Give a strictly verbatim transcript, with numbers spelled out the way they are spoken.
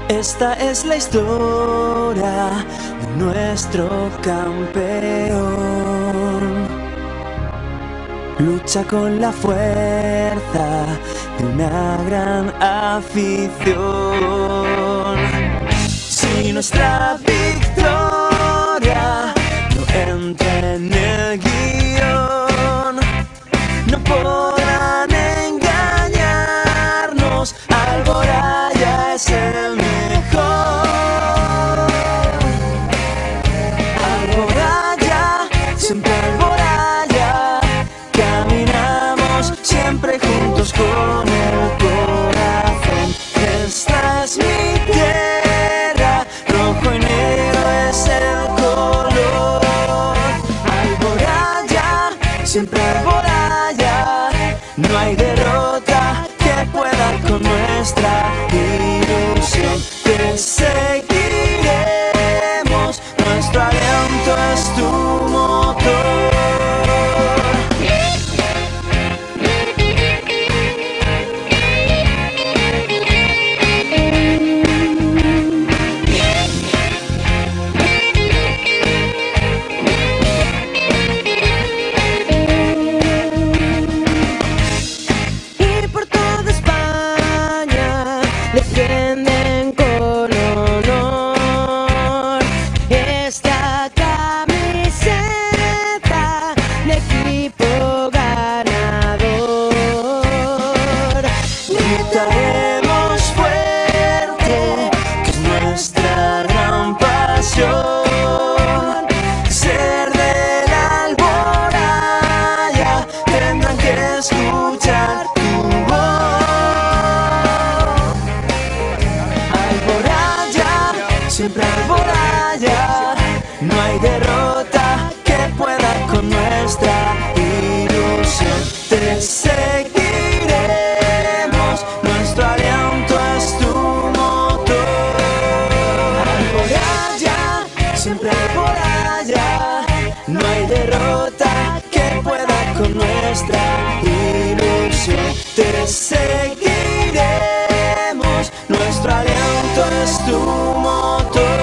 Esta es la historia de nuestro campeón. Lucha con la fuerza de una gran afición. Si nuestra victoria no entra en el guión, no podrán engañarnos. Alboraya es el mejor. Alboraya, siempre Alboraya. Caminamos siempre juntos con el corazón. Esta es mi tierra, rojo y negro es el color. Alboraya, siempre Alboraya. No hay derrota que pueda con nuestra ilusión. Te seguiremos, nuestro aliento es tu motor. Defienden con honor esta camiseta de equipo ganador. Gritaremos fuerte que es nuestra gran pasión. Ser de la Alboraya, tendrán que escuchar tu voz. Siempre Alboraya, no hay derrota que pueda con nuestra ilusión. Te seguiremos, nuestro aliento es tu motor. Alboraya, siempre Alboraya, no hay derrota que pueda con nuestra ilusión. Te seguiremos, nuestro aliento es tu motor.